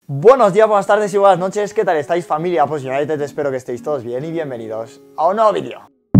Buenos días, buenas tardes y buenas noches, ¿qué tal estáis, familia Post United? Espero que estéis todos bien y bienvenidos a un nuevo vídeo.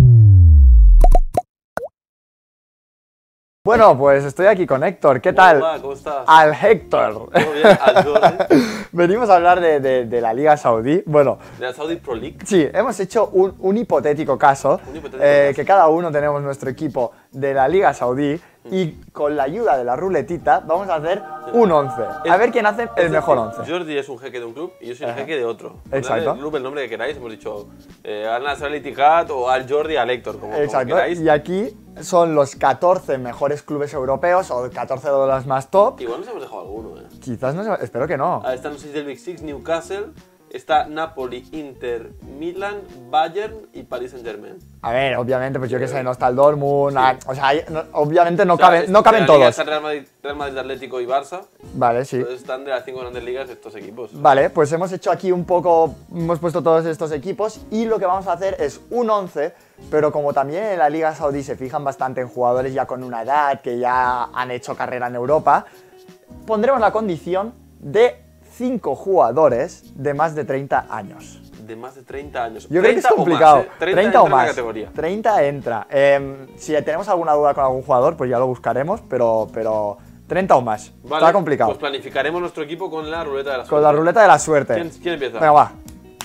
Bueno, pues estoy aquí con Héctor, ¿qué tal? Hola, ¿cómo estás? Al Héctor. ¿Todo bien? Al Jordi. Venimos a hablar de la Liga Saudí. Bueno, De la Saudi Pro League. sí, hemos hecho un hipotético caso, que cada uno tenemos nuestro equipo de la Liga Saudí y con la ayuda de la ruletita vamos a hacer un 11. A ver quién hace el mejor 11. Jordi es un jeque de un club y yo soy el jeque de otro. Exacto. Ponedle el club el nombre que queráis, hemos dicho al Nasser Al Ittihad o al Jordi, al Héctor, como Exacto, queráis. y aquí son los 14 mejores clubes europeos o 14 de los más top. Igual nos hemos dejado alguno, Quizás no sé, espero que no. Están los 6 del Big Six, Newcastle, está Napoli, Inter, Milan, Bayern y Paris Saint-Germain. A ver, obviamente, pues yo que sé, no está el Dortmund, o sea, obviamente no, O sea, no caben de la Liga todos. Están Real Madrid, Atlético y Barça. Vale, sí. Entonces están de las 5 grandes ligas estos equipos. Vale, pues hemos hecho aquí un poco, hemos puesto todos estos equipos y lo que vamos a hacer es un 11, pero como también en la Liga Saudí se fijan bastante en jugadores ya con una edad, que ya han hecho carrera en Europa, pondremos la condición de 5 jugadores de más de 30 años. De más de 30 años. Yo creo que es complicado. 30 o más. En la categoría. 30 entra. Si tenemos alguna duda con algún jugador, pues ya lo buscaremos, pero 30 o más. Vale, Está complicado. Pues planificaremos nuestro equipo con la ruleta de la suerte. Con la ruleta de la suerte. ¿Quién empieza? Venga, va.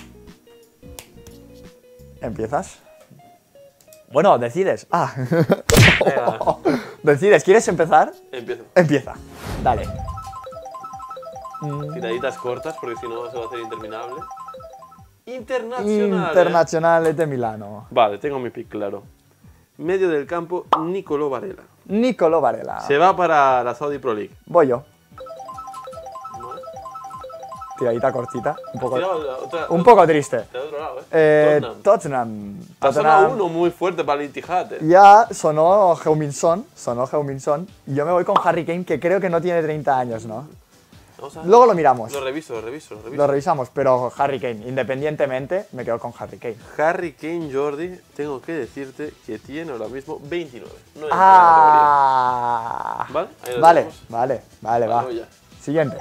¿Empiezas? Bueno, decides. Ah. Venga. Decides, ¿quieres empezar? Empiezo. Empieza. Dale. Tiraditas cortas porque si no se va a hacer interminable. Internacional. Internazionale de Milano. Vale, tengo mi pick claro. Medio del campo, Nicolò Varela. Nicolò Varela. Se va para la Saudi Pro League. Voy yo. Vale. Tiradita cortita. Un Un poco triste. De otro lado, Tottenham. Tottenham. Ha sonado uno muy fuerte para el Ittihad, Ya sonó Heung-min Son. Yo me voy con Harry Kane, que creo que no tiene 30 años, ¿no? Vamos a... Luego lo miramos. Lo reviso. Lo revisamos, pero Harry Kane, independientemente, me quedo con Harry Kane. Harry Kane, Jordi, tengo que decirte que tiene ahora mismo 29. No es Ah. ¿Vale? Ahí lo Vale, tenemos. vale, va. voy ya. Siguiente.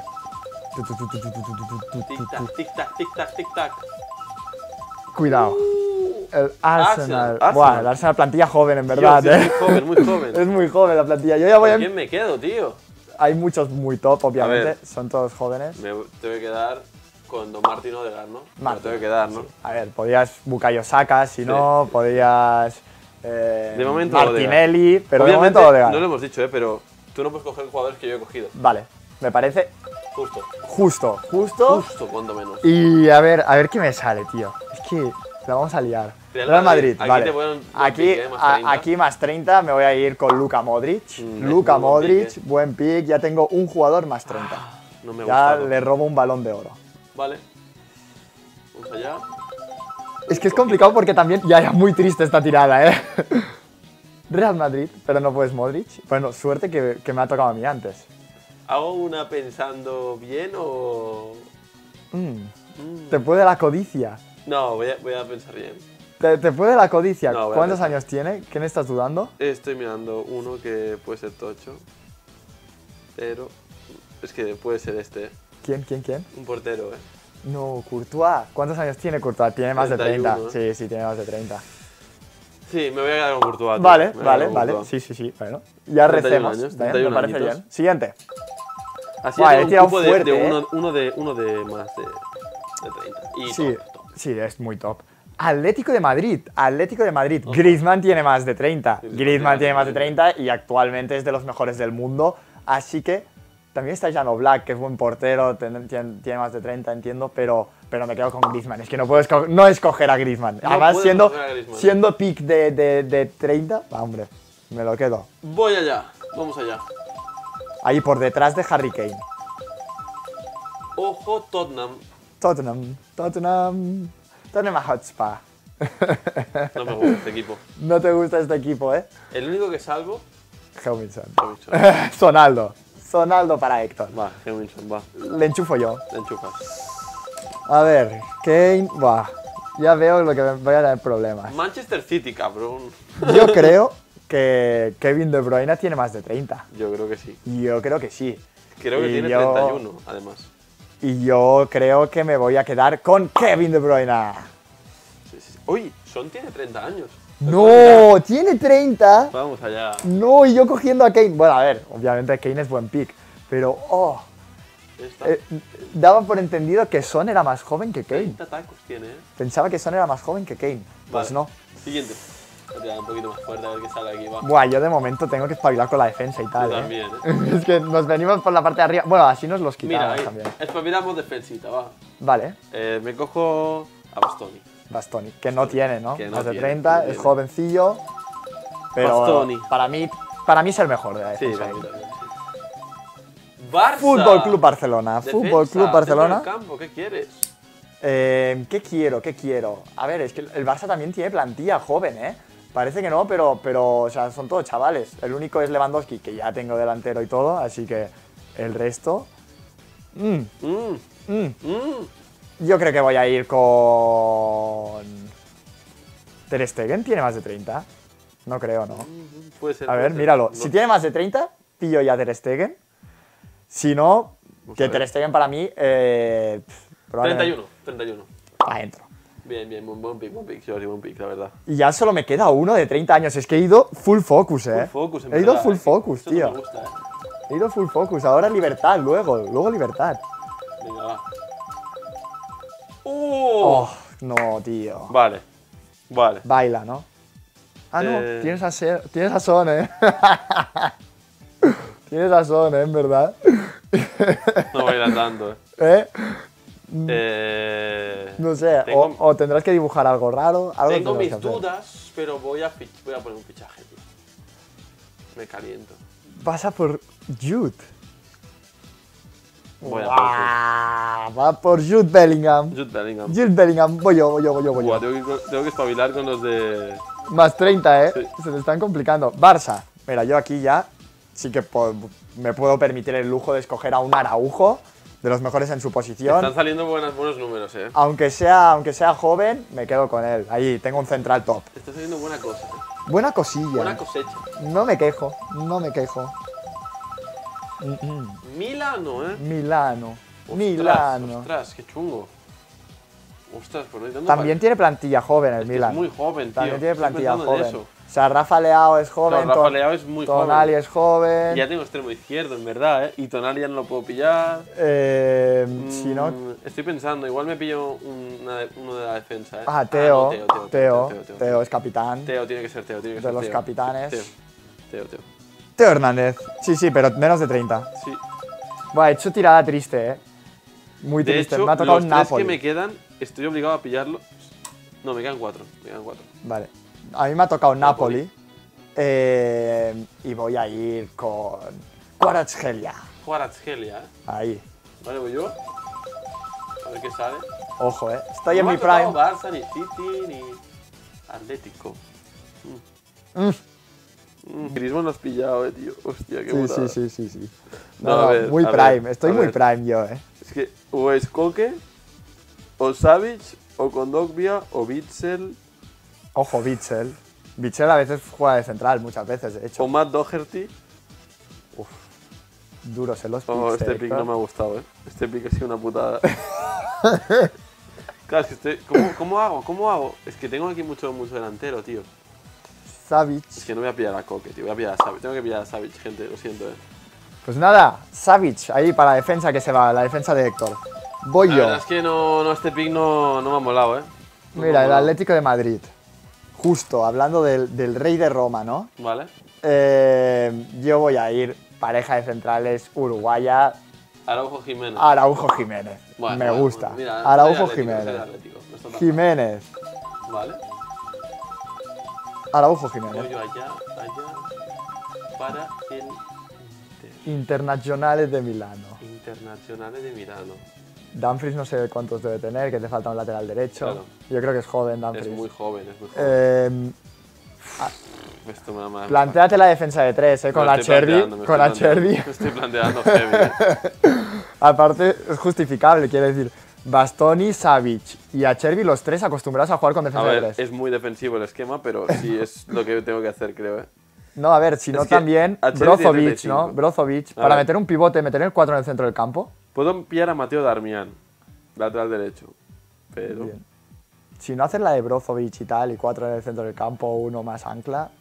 Tic-tac, tic-tac, tic-tac, tic-tac. Cuidado. El Arsenal. Arsenal. Buah, el Arsenal plantilla joven, en verdad, Tío, sí, muy joven. Es muy joven la plantilla. Yo ya voy ¿Con quién me quedo, tío? Hay muchos muy top, obviamente. ver. Son todos jóvenes. Me tengo que quedar con Don Martin Odegaard, ¿no? Martin, Me tengo que quedar, ¿no? A ver, podías Bukayo Saka, si no, podías De momento Martinelli, pero de Obviamente, momento Odegaard. no lo hemos dicho, pero tú no puedes coger jugadores que yo he cogido. Vale, me parece Justo. justo. Cuando menos. Y a ver qué me sale, tío. Es que la vamos a liar. Real Madrid, aquí vale. te ponen Aquí, pick, más 30. aquí más 30 me voy a ir con Luka Modric. Luka muy buen Modric, pick, buen pick. Ya tengo un jugador más 30. No me Ya gusta. le robo un balón de oro. Vale. Vamos allá. Es que es complicado porque también ya era muy triste esta tirada, ¿eh? Real Madrid, pero no puedes Modric. Bueno, suerte que me ha tocado a mí antes. ¿Hago una pensando bien o...? Te puede la codicia. No, voy a pensar bien. Te puede la codicia. No, voy a ¿Cuántos pensar. años tiene? ¿Quién estás dudando? Estoy mirando uno que puede ser tocho. Pero... Es que puede ser este. ¿Quién? Un portero, No, Courtois. ¿Cuántos años tiene Courtois? Tiene más de 30. 31, Sí, tiene más de 30. Sí, me voy a quedar con Courtois. tío. Vale, Me voy a quedar con vale. Courtois. Sí. Bueno, ya 31 recemos. años, Bien, 31 me parece añitos. bien. Siguiente. Así Vale, hay he un tirado cupo fuerte, de uno de más de 30. Y Sí, top. sí, es muy top. Atlético de Madrid. Griezmann tiene más de 30. Griezmann tiene más de 30 y actualmente es de los mejores del mundo. Así que también está Jan Oblak, que es buen portero, tiene más de 30, entiendo, pero me quedo con Griezmann. Es que no puedo no escoger a Griezmann. No Además, puedes siendo, escoger a Griezmann. siendo pick de 30, hombre, me lo quedo. Voy allá. Vamos allá. Ahí por detrás de Harry Kane. Ojo, Tottenham. Tottenham Hotspur. No me gusta este equipo. No te gusta este equipo, ¿eh? El único que salvo... Heung-min Heung-min Sonaldo para Héctor. Va, Heung-min va. Le enchufo yo. Te enchufas. A ver, Kane, ya veo lo que voy a tener problemas. Manchester City, cabrón. Yo creo que Kevin De Bruyne tiene más de 30. Yo creo que sí. Yo creo que sí. Creo que Y tiene yo- 31, además. Y yo creo que me voy a quedar con Kevin De Bruyne. Sí. Uy, Son tiene 30 años. ¡No! ¿Tiene 30? Vamos allá. No, y yo cogiendo a Kane. Bueno, a ver, obviamente Kane es buen pick. Pero, daba por entendido que Son era más joven que Kane. 30 tacos tiene, ¿eh? Pensaba que Son era más joven que Kane. Pues Vale. no. Siguiente. Voy a tirar un poquito más fuerte a ver qué sale aquí, va. Buah, yo de momento tengo que espabilar con la defensa y tal, Yo ¿eh? también, ¿eh? Es que nos venimos por la parte de arriba. Bueno, así nos los Mira, quitamos ahí, también. espabilamos defensita, va. Vale, Me cojo a Bastoni. Bastoni, que no tiene, ¿no? Que no Más de tiene, 30, no es tiene. jovencillo. Pero Bastoni. para mí es el mejor de la Sí, defensa. para mí también, sí. Barça. Fútbol Club Barcelona. Defensa, Fútbol Club Barcelona. centro del campo, ¿qué quieres? ¿Qué quiero? ¿Qué quiero? A ver, es que el Barça también tiene plantilla joven, ¿eh? Parece que no, pero o sea, son todos chavales. El único es Lewandowski, que ya tengo delantero y todo, así que el resto... Yo creo que voy a ir con... ¿Ter Stegen tiene más de 30? No creo, ¿no? Puede ser. A puede ver, ser. míralo. No Si sé. tiene más de 30, pillo ya Ter Stegen. Si no, Vamos a que ver. Ter Stegen para mí... probablemente 31. adentro. Bien, buen pick, Jordi, buen pick, la verdad. Y ya solo me queda uno de 30 años. Es que he ido full focus, ¿eh? Full focus, en He ido verdad, full ¿eh? focus, Esto tío. me gusta, He ido full focus. Ahora libertad, luego libertad. Venga, va. Oh, no, tío. Vale. Baila, ¿no? Ah, no, tienes a Son, ¿eh? Tienes a Son, ¿eh? En verdad. No voy a ir andando, ¿Eh? No No sé, o tendrás que dibujar algo raro. Algo tengo tendrás mis que hacer. dudas, pero voy a poner un fichaje, tío. Me caliento. Pasa por Jude. Voy a Guau, va por Jude Bellingham. Jude Bellingham. Jude Bellingham, voy yo. Buah, tengo que espabilar con los de... Más 30, ¿eh? Sí. Se te están complicando. Barça. Mira, yo aquí ya sí que me puedo permitir el lujo de escoger a un Araujo, de los mejores en su posición. Están saliendo buenos números, eh. Aunque sea joven, me quedo con él. Ahí tengo un central top. Está saliendo buena cosa, eh. Buena cosilla. Buena cosecha. No me quejo. Milano, eh. Milano. Ostras, qué chungo. Ostras, pues no hay tanto También tiene plantilla joven el Es que Milan. es muy joven, tío. También tiene Estoy plantilla pensando en joven. eso. O sea, Rafa Leao es joven. No, Rafa Leao es muy Tonali joven. es joven. Y ya tengo extremo izquierdo, en verdad, ¿eh? Y Tonali ya no lo puedo pillar. Si no. Estoy pensando, igual me pillo uno de la defensa, ¿eh? Ah, Teo. No, Teo es capitán. Teo, tiene que ser Teo, tiene que De ser los Teo. capitanes. Teo. Teo Hernández. Sí, pero menos de 30. Sí. Buah, he hecho tirada triste, Muy De triste. hecho, Me ha tocado los un tres Napoli. que me quedan, estoy obligado a pillarlo. No, me quedan cuatro. Vale. A mí me ha tocado Napoli. Y voy a ir con Kvaratskhelia. Kvaratskhelia, ¿eh? Ahí. Vale, voy yo. A ver qué sale. Ojo, Estoy No en me mi ha tocado prime. Barça, ni City, ni Atlético. Griezmann lo has pillado, tío. Hostia, qué burrada. Sí. No, No, a ver, muy a prime. ver, Estoy a muy ver. prime yo, Es que o es Koke, o Savic, o Kondogbia, o Witsel, Ojo, Witsel. Witsel a veces juega de central, muchas veces, de hecho. o Matt Doherty. Duros en los picks. Oh, este pick Héctor. no me ha gustado, ¿eh? Este pick ha sido una putada. Claro, es que ¿Cómo hago? Es que tengo aquí mucho delantero, tío. Savic. Es que no voy a pillar a Koke, tío. Voy a pillar a Savic. Tengo que pillar a Savic, gente. Lo siento, Pues nada, Savic, ahí para la defensa que se va, la defensa de Héctor. Voy La yo. verdad es que este pick no me ha molado, ¿eh? No me Mira, ha el molado. Atlético de Madrid. Justo, hablando del rey de Roma, ¿no? Vale. Yo voy a ir pareja de centrales uruguaya, Araujo Jiménez. Araujo Jiménez. Bueno, Me bueno, gusta. mira, Araujo soy Atlético, Jiménez. soy Atlético, no está tan Jiménez. mal. Vale. Araujo Voy Jiménez. yo allá, para el Internacionales de Milano. Internacionales de Milano. Dumfries no sé cuántos debe tener, que te falta un lateral derecho. Claro. Yo creo que es joven Dumfries. Es muy joven, es muy joven. Esto me da Plantéate la defensa de tres, con la Cherby. Con la Cherby. Me estoy planteando heavy, ¿eh? Aparte, es justificable, quiere decir, Bastoni, Savic y Acerbi, los tres acostumbrados a jugar con A defensa de ver, tres. es muy defensivo el esquema, pero sí es lo que tengo que hacer, creo, ¿eh? No, a ver, si no Es que también Acerbi Brozovic, tiene 35. ¿no? Brozovic, A para ver. meter un pivote, meter el 4 en el centro del campo. Puedo pillar a Mateo Darmian, lateral derecho. Pero... Bien. Si no haces la de Brozovic y tal, y 4 en el centro del campo, 1 más ancla...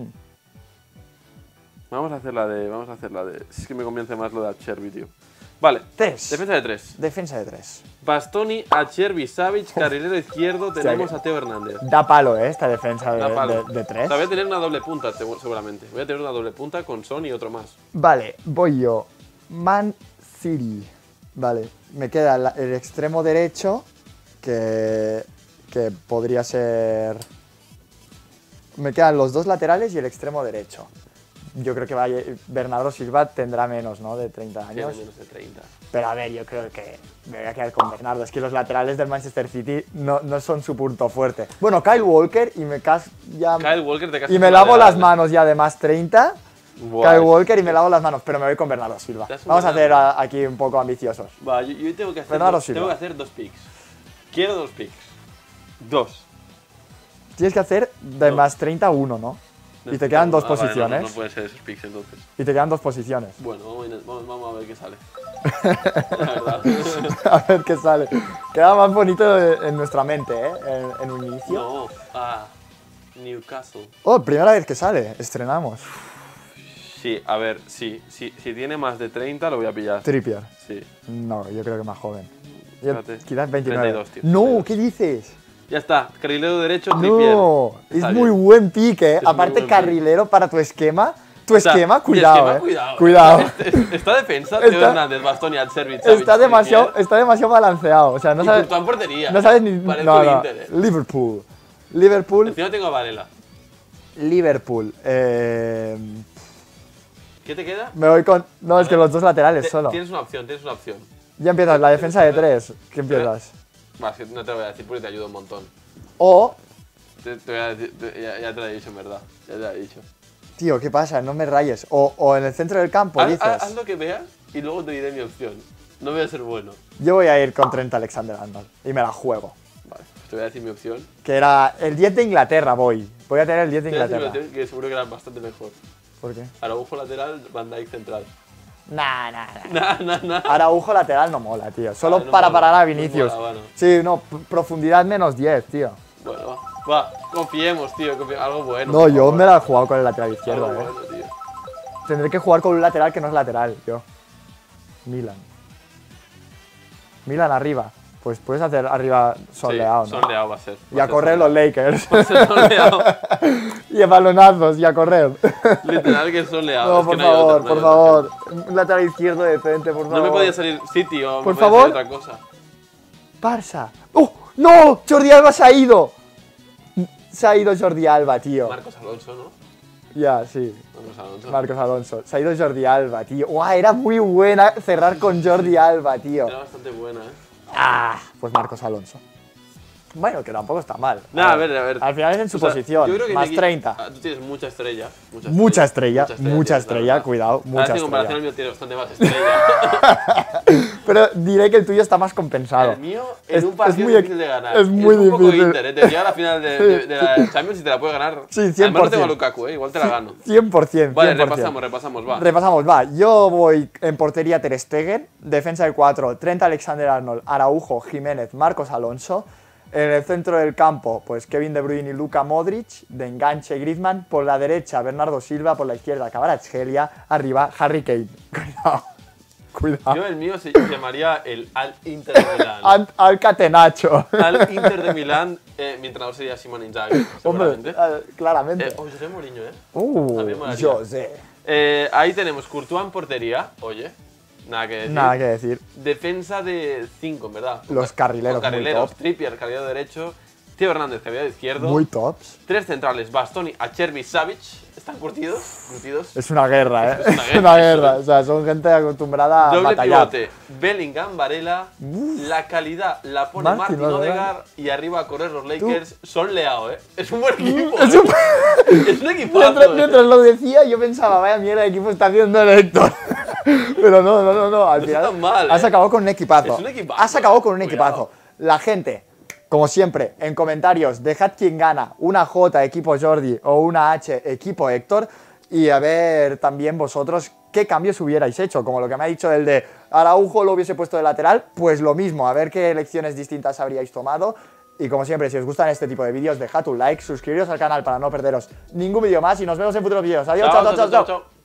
Vamos a hacer la de... Es que me convence más lo de Acerbi, tío. Vale. 3. Defensa de 3. Defensa de 3. Bastoni, Acerbi, Savic, carrilero izquierdo, tenemos a Teo Hernández. Da palo, esta defensa Da palo. de O 3. sea, voy a tener una doble punta, seguramente. Voy a tener una doble punta con Son y otro más. Vale, voy yo. Man City. Vale, me queda el extremo derecho, que podría ser... Me quedan los 2 laterales y el extremo derecho. Yo creo que Bernardo Silva tendrá menos, ¿no? De 30 Tiene años. menos de 30. Pero a ver, yo creo que me voy a quedar con Bernardo. Es que los laterales del Manchester City no son su punto fuerte. Bueno, Kyle Walker y me Kyle Walker te casas y me con lavo lateral. las manos ya de más 30. Buah, Kyle Walker y me lavo las manos, pero me voy con Bernardo Silva. Te has Vamos a hacer Bernardo. aquí un poco ambiciosos. Va, yo tengo que hacer Bernardo dos, Silva. tengo que hacer 2 picks. Quiero 2 picks. 2. Tienes que hacer de más 30 1, ¿no? Y te quedan 2 Vale, posiciones. no pueden ser esos picks entonces. Y te quedan 2 posiciones. Bueno, vamos a ver qué sale. La verdad. A ver qué sale. Queda más bonito en nuestra mente, ¿eh? En un inicio. No, Newcastle. Oh, primera vez que sale. Estrenamos. Sí, a ver, sí, si tiene más de 30 lo voy a pillar. Trippier. Sí. No, yo creo que más joven. Yo- Espérate. quizás 29. 32, tío, No, 32. ¿qué dices? Ya está, carrilero derecho, Trippier. No, es Está muy bien. buen pique, ¿eh? muy Aparte, buen pick. carrilero para tu esquema. Tu O sea, esquema, mi cuidado, esquema, Cuidado. Esta defensa, Está- Teo Hernández, Bastoni, Acerbi, Savic, Está demasiado balanceado. O sea, no Y sabes, Courtois en portería. no sabes ni. Parece No, el no. Inter, Liverpool. Liverpool. Encima tengo a Varela. Liverpool. ¿Qué te queda? Me voy con. No, es que los 2 laterales solo. Tienes una opción. Ya empiezas, la defensa de 3. ¿Qué empiezas? Va, es que no te lo voy a decir porque te ayuda un montón. O. Te voy a decir, ya te lo he dicho, en verdad. Ya te lo he dicho. Tío, ¿qué pasa? No me rayes. O en el centro del campo, dices. Haz lo que veas y luego te diré mi opción. No voy a ser bueno. Yo voy a ir con Trent Alexander-Arnold. Y me la juego. Vale, pues te voy a decir mi opción. Que era el 10 de Inglaterra, voy. Voy a tener el 10 de Te voy a decir mi Inglaterra. opción que seguro que era bastante mejor. ¿Por qué? Araujo lateral, Van Dijk central. Nah, nah, nah. Nah. Araujo lateral no mola, tío. Solo no para mola, parar a no Vinicius. mola, bueno. Sí, no, profundidad menos 10, tío. Bueno, va, confiemos, tío, algo bueno. No, por yo favor. me la he jugado con el lateral Algo izquierdo, bueno, tío. Tendré que jugar con un lateral que no es lateral, yo. Milan. Milan arriba. Pues puedes hacer arriba soleado, Sí, ¿no? soleado va a ser. Y a correr los Lakers. Va a ser soleado. Y a balonazos y a correr. Literal que es soleado. No, es que por no hay otra, favor, no hay por otra. favor. Un lateral izquierdo decente, por favor. No me podía salir City o Por me podía favor. salir otra cosa. Barça. ¡Oh! ¡No! Jordi Alba se ha ido. Se ha ido Jordi Alba, tío. Marcos Alonso, ¿no? Ya, sí. Marcos Alonso. Marcos Alonso. Se ha ido Jordi Alba, tío. ¡Guau! Era muy buena cerrar con Jordi Alba, tío. Era bastante buena, ¿eh? Ah, pues Marcos Alonso. Bueno, que tampoco está mal. Nah, a ver. Al final es en su O sea, posición. yo creo que Más aquí- 30. Tú tienes mucha estrella. Mucha estrella, tienes, la verdad. cuidado, mucha Ahora, en comparación estrella. al mío tiene bastante más estrella. Pero diré que el tuyo está más compensado. El mío en un partido muy es difícil de ganar. Es muy un poco difícil. Inter, ¿eh? Te llega a la final de la Champions y te la puede ganar. Sí, 100%. Además no tengo a Lukaku, ¿eh? Igual te la gano. 100%. Vale, 100%. repasamos, va. Repasamos, va. Yo voy en portería Ter Stegen, defensa de 4, Trent Alexander-Arnold, Araujo, Jiménez, Marcos Alonso. En el centro del campo, pues Kevin De Bruyne y Luka Modric. De enganche, Griezmann. Por la derecha, Bernardo Silva. Por la izquierda, Kvaratskhelia. Arriba, Harry Kane. Cuidado. Cuidado. Yo el mío se llamaría el Al Inter de Milán. Al Catenaccio. Al Inter de Milán, mi entrenador sería Simone Inzaghi, Hombre, seguramente. claramente. José Mourinho, ¿eh? También molaría. Yo sé. Ahí tenemos Courtois en portería, oye, nada que decir. Nada que decir. Defensa de 5, en verdad. Los carrileros, Con carrileros, muy top. Trippier, carrilero derecho, Teo Hernández, carrilero izquierdo. Muy tops. 3 centrales, Bastoni, Acerbi, Savic. ¿Están curtidos? Es una guerra, ¿eh? Es una Es guerra, una eso guerra. es. O sea, son gente acostumbrada a Doble batallar. pivote, Bellingham, Varela. La calidad la pone Martin Martin Odegaard. Odegaard y arriba a correr los Lakers. Son Leao, ¿eh? Es un buen equipo. Es ¿eh? un- Es un equipazo. Mientras lo decía, yo pensaba, vaya mierda de equipo está haciendo el Héctor. Pero no. Al No final está mal, has ¿eh? acabado con un equipazo. Es un equipazo, Has acabado con un cuidado. equipazo. La gente, como siempre, en comentarios, dejad quién gana, una J, equipo Jordi, o una H, equipo Héctor. Y a ver también vosotros qué cambios hubierais hecho, como lo que me ha dicho el de Araujo lo hubiese puesto de lateral, pues lo mismo, a ver qué elecciones distintas habríais tomado. Y como siempre, si os gustan este tipo de vídeos, dejad un like, suscribiros al canal para no perderos ningún vídeo más y nos vemos en futuros vídeos. Adiós, chao, chao, chao.